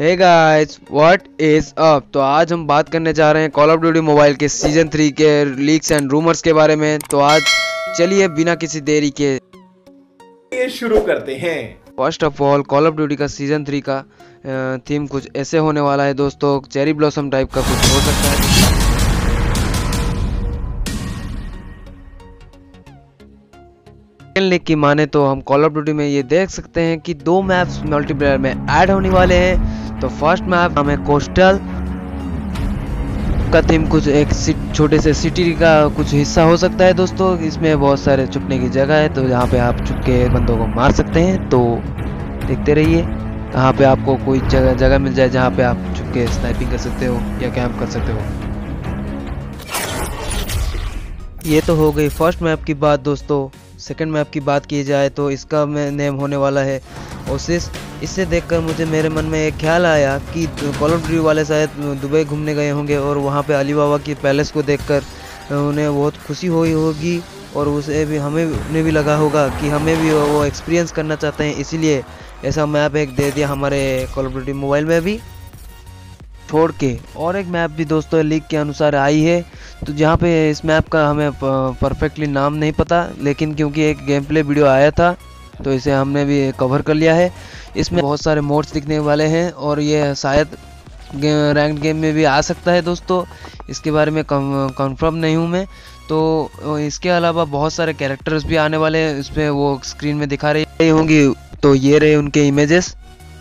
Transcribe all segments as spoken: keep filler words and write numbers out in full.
Hey guys, what is up. तो आज हम बात करने जा रहे हैं कॉल ऑफ ड्यूटी मोबाइल के सीजन थ्री के लीक्स एंड रूमर्स के बारे में। तो आज चलिए बिना किसी देरी के ये शुरू करते हैं। First of all, Call of Duty का सीजन थ्री का थीम कुछ ऐसे होने वाला है दोस्तों। चेरी ब्लॉसम टाइप का कुछ हो सकता है। लीक की माने तो हम कॉल ऑफ ड्यूटी में ये देख सकते हैं कि दो मैप्स मल्टीप्लेयर में ऐड होने वाले हैं। तो फर्स्ट मैप हमें कोस्टल का थीम कुछ एक छोटे से सिटी का कुछ हिस्सा हो सकता है दोस्तों। इसमें बहुत सारे छुपने की जगह है, तो यहाँ पे आप छुप के बंदों को मार सकते हैं। तो देखते रहिए, यहाँ पे आपको कोई जगह जगह मिल जाए जहाँ पे आप छुप के स्नाइपिंग कर सकते हो या कैंप कर सकते हो। ये तो हो गई फर्स्ट मैप की बात दोस्तों। सेकंड मैप की बात की जाए तो इसका नेम होने वाला है ओसिस। इसे देखकर मुझे मेरे मन में एक ख्याल आया कि कॉल ऑफ ड्यूटी वाले शायद दुबई घूमने गए होंगे और वहाँ पे अली बाबा की पैलेस को देखकर उन्हें बहुत खुशी हुई होगी और उसे भी हमें उन्हें भी लगा होगा कि हमें भी वो एक्सपीरियंस करना चाहते हैं, इसीलिए ऐसा मैप एक दे दिया हमारे कॉल ऑफ ड्यूटी मोबाइल में भी छोड़ के। और एक मैप भी दोस्तों लीक के अनुसार आई है, तो जहाँ पे इस मैप का हमें परफेक्टली नाम नहीं पता, लेकिन क्योंकि एक गेम प्ले वीडियो आया था तो इसे हमने भी कवर कर लिया है। इसमें बहुत सारे मोड्स दिखने वाले हैं और ये शायद रैंक्ड गेम में भी आ सकता है दोस्तों। इसके बारे में कंफर्म नहीं हूँ मैं। तो इसके अलावा बहुत सारे कैरेक्टर्स भी आने वाले हैं, इसमें वो स्क्रीन में दिखा रही होंगी। तो ये रहे उनके images.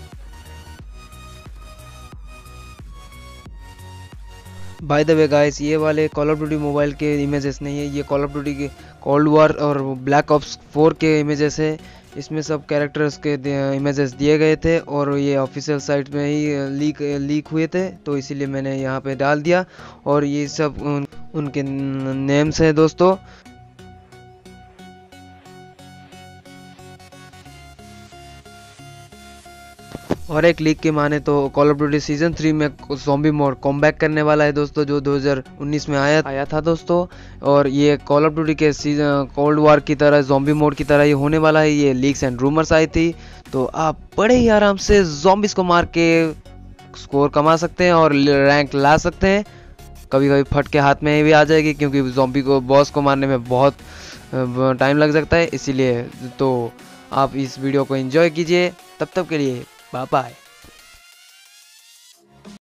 By the way guys, ये वाले कॉल ऑफ ड्यूटी मोबाइल के इमेजेस नहीं है, ये कॉल ऑफ ड्यूटी के कोल्ड वॉर और ब्लैक ऑप्स फोर के इमेजेस है। इसमें सब कैरेक्टर्स के इमेजेस दिए गए थे और ये ऑफिशियल साइट में ही लीक लीक हुए थे, तो इसीलिए मैंने यहाँ पे डाल दिया। और ये सब उन, उनके नेम्स हैं दोस्तों। और एक लीक के माने तो Call of Duty season three में ज़ॉम्बी मोड कॉमबैक करने वाला है दोस्तों, जो दो हज़ार उन्नीस में आया आया था दोस्तों। और ये कॉल ऑफ ड्यूटी के सीजन कोल्ड वॉर की तरह ज़ॉम्बी मोड की तरह ही होने वाला है। ये लीक्स एंड रूमर्स आई थी, तो आप बड़े ही आराम से ज़ॉम्बिस को मार के स्कोर कमा सकते हैं और रैंक ला सकते हैं। कभी कभी फट के हाथ में भी आ जाएगी, क्योंकि ज़ॉम्बी को बॉस को मारने में बहुत टाइम लग सकता है। इसीलिए तो आप इस वीडियो को एंजॉय कीजिए। तब तक के लिए बाय बाय।